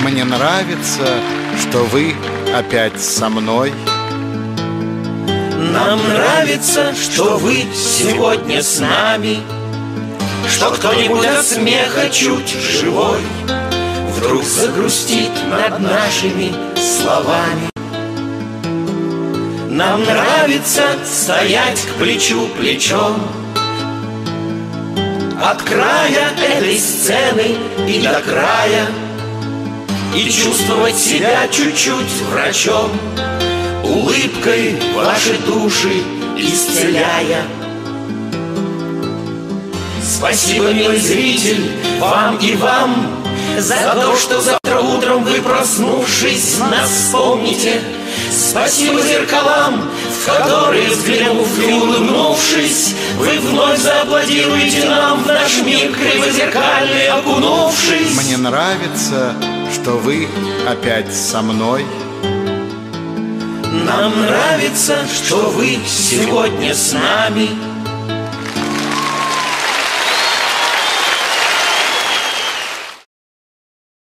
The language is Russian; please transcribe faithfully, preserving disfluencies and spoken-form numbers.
Мне нравится, что вы опять со мной. Нам нравится, что вы сегодня с нами, что кто-нибудь от смеха чуть живой вдруг загрустит над нашими словами. Нам нравится стоять к плечу плечом от края этой сцены и до края, и чувствовать себя чуть-чуть врачом, улыбкой ваши души исцеляя. Спасибо, милый зритель, вам и вам за то, что завтра утром вы, проснувшись, нас вспомните. Спасибо зеркалам, в которые, взглянув и улыбнувшись, вы вновь зааплодируете нам в наш мир кривозеркальный окунувшись. Мне нравится, что вы опять со мной. Нам нравится, что вы сегодня с нами,